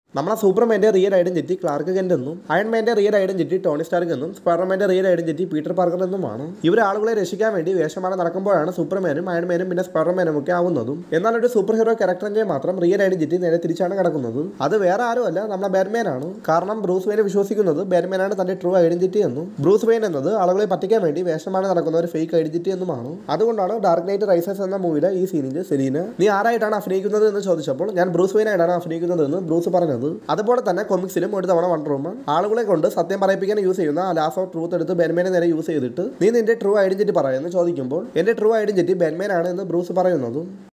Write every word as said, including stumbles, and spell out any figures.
നമ്മളെ സൂപ്പർമാൻ്റെ real identity Clark Kent എന്നും അയൺമാൻ്റെ റിയൽ ഐഡന്റിറ്റി ടോണി സ്റ്റാർക്ക് എന്നും സ്പൈഡർമാൻ്റെ റിയൽ ഐഡന്റിറ്റി പീറ്റർ പാർക്കർ എന്നുമാണ്. ഇവർ ആളുകളെ രക്ഷിക്കാൻ വേണ്ടി വേഷമാണ് നടക്കുമ്പോഴാണ് സൂപ്പർമാനും അയൺമാനും പിന്നെ സ്പൈഡർമാനും ഒക്കെ ആവുന്നതും. എന്നാൽ ഒരു സൂപ്പർ ഹീറോ ക്യാരക്ടറിന്റെ മാത്രം റിയൽ ഐഡന്റിറ്റി നേരെ തിരിച്ചാണ് കിടക്കുന്നത്. അത് വേറെ ആരുമല്ല, നമ്മളെ ബാറ്റ്മാൻ ആണ്. കാരണം ബ്രൂസ് വെയിൻ വിശ്വസിക്കുന്നത് ബാറ്റ്മാനാണ് തന്റെ ട്രൂ ഐഡന്റിറ്റി എന്നും ബ്രൂസ് വെയിൻ എന്നത് ആളുകളെ പറ്റിക്കാൻ വേണ്ടി വേഷമാണ് നടക്കുന്ന ഒരു ഫേക്ക് ഐഡന്റിറ്റി എന്നുമാണ്. അതുകൊണ്ടാണ് ഡാർക്ക് നൈറ്റ് റൈസസ് എന്ന മൂവിയിലെ ഈ സീനിൽ സെലീന നീ ആരായിട്ടാണ് അഭിനയിക്കുന്നത് എന്ന് ചോദിച്ചപ്പോൾ ഞാൻ ബ്രൂസ് വെയിൻ ആയിട്ടാണ് അഭിനയിക്കുന്നത് എന്ന് ബ്രൂസ് പറഞ്ഞത്. അതുപോലെ തന്നെ കൊമിക്സിലും ഒരു തവണ വണ്ടർ വുമൺ ആളുകളെ കൊണ്ട് സത്യം പറയിപ്പിക്കാൻ യൂസ് ചെയ്യുന്ന ആ ലാസ് ഓഫ് ട്രൂത്ത് എടുത്ത് ബാറ്റ്മാനെ നേരെ യൂസ് ചെയ്തിട്ട് നീ നിന്റെ ട്രൂ ഐഡന്റിറ്റി പറയുമെന്ന് ചോദിക്കുമ്പോൾ എന്റെ ട്രൂ ഐഡന്റിറ്റി ബാറ്റ്മാൻ ആണ് എന്ന് ബ്രൂസ് പറയുന്നതും